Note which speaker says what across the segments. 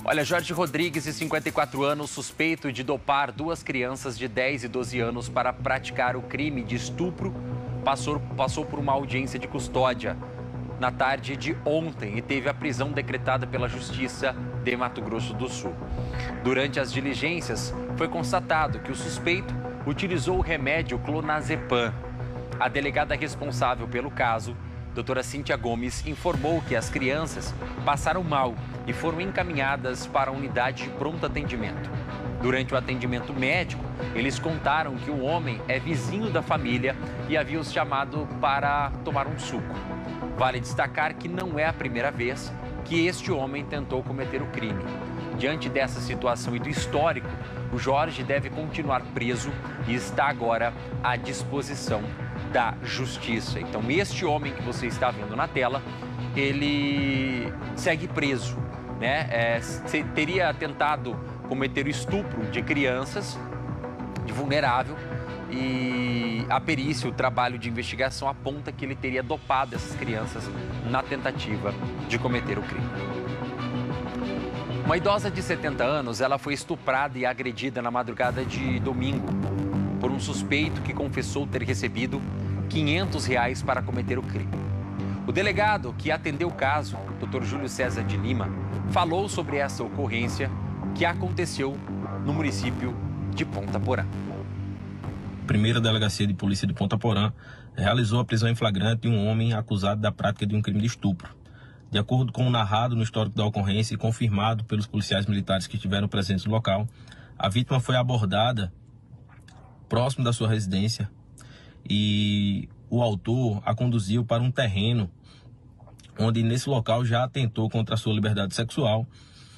Speaker 1: Olha, Jorge Rodrigues, de 54 anos, suspeito de dopar duas crianças de 10 e 12 anos para praticar o crime de estupro, passou por uma audiência de custódia na tarde de ontem e teve a prisão decretada pela Justiça de Mato Grosso do Sul. Durante as diligências, foi constatado que o suspeito utilizou o remédio clonazepam. A delegada responsável pelo caso, doutora Cíntia Gomes, informou que as crianças passaram mal e foram encaminhadas para a unidade de pronto atendimento. Durante o atendimento médico, eles contaram que o homem é vizinho da família e havia os chamado para tomar um suco. Vale destacar que não é a primeira vez que este homem tentou cometer o crime. Diante dessa situação e do histórico, o Jorge deve continuar preso e está agora à disposição da Justiça. Então, este homem que você está vendo na tela, ele segue preso, né? Teria tentado cometer o estupro de crianças, de vulnerável, e a perícia, o trabalho de investigação aponta que ele teria dopado essas crianças na tentativa de cometer o crime. Uma idosa de 70 anos, ela foi estuprada e agredida na madrugada de domingo por um suspeito que confessou ter recebido R$500 para cometer o crime. O delegado que atendeu o caso, Dr. Júlio César de Lima, falou sobre essa ocorrência que aconteceu no município de Ponta Porã.
Speaker 2: A primeira delegacia de polícia de Ponta Porã realizou a prisão em flagrante de um homem acusado da prática de um crime de estupro. De acordo com o narrado no histórico da ocorrência e confirmado pelos policiais militares que estiveram presentes no local, a vítima foi abordada próximo da sua residência e o autor a conduziu para um terreno onde nesse local já atentou contra a sua liberdade sexual.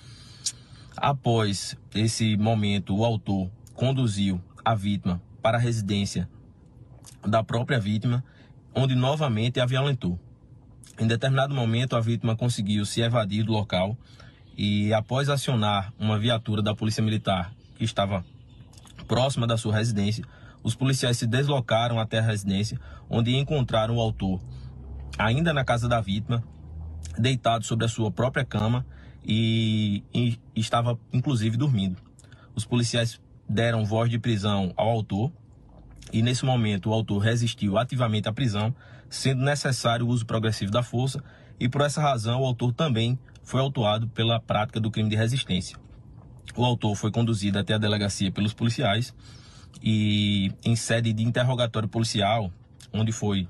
Speaker 2: Após esse momento, o autor conduziu a vítima para a residência da própria vítima, onde novamente a violentou. Em determinado momento, a vítima conseguiu se evadir do local e, após acionar uma viatura da Polícia Militar que estava próxima da sua residência, os policiais se deslocaram até a residência, onde encontraram o autor ainda na casa da vítima, deitado sobre a sua própria cama e estava, inclusive, dormindo. Os policiais deram voz de prisão ao autor e, nesse momento, o autor resistiu ativamente à prisão, sendo necessário o uso progressivo da força e, por essa razão, o autor também foi autuado pela prática do crime de resistência. O autor foi conduzido até a delegacia pelos policiais e, em sede de interrogatório policial, onde foi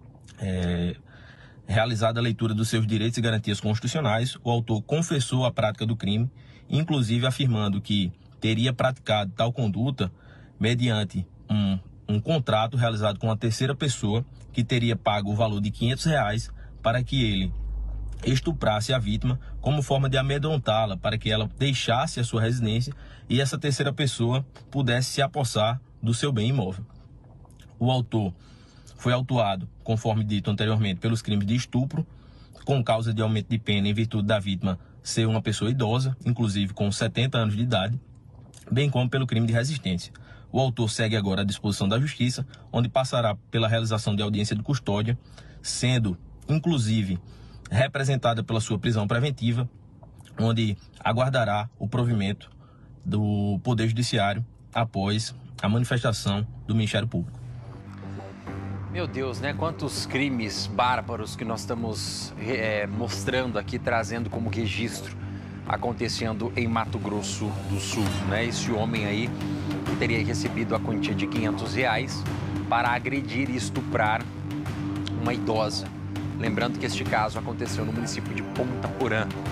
Speaker 2: realizada a leitura dos seus direitos e garantias constitucionais, o autor confessou a prática do crime, inclusive afirmando que teria praticado tal conduta mediante um contrato realizado com uma terceira pessoa que teria pago o valor de R$500 para que ele estuprasse a vítima como forma de amedrontá-la, para que ela deixasse a sua residência e essa terceira pessoa pudesse se apossar do seu bem imóvel. O autor foi autuado, conforme dito anteriormente, pelos crimes de estupro, com causa de aumento de pena em virtude da vítima ser uma pessoa idosa, inclusive com 70 anos de idade, bem como pelo crime de resistência. O autor segue agora à disposição da Justiça, onde passará pela realização de audiência de custódia, sendo, inclusive, representada pela sua prisão preventiva, onde aguardará o provimento do Poder Judiciário após a manifestação do Ministério Público.
Speaker 1: Meu Deus, né? Quantos crimes bárbaros que nós estamos mostrando aqui, trazendo como registro, acontecendo em Mato Grosso do Sul, né? Esse homem aí que teria recebido a quantia de R$500 para agredir e estuprar uma idosa. Lembrando que este caso aconteceu no município de Ponta Porã.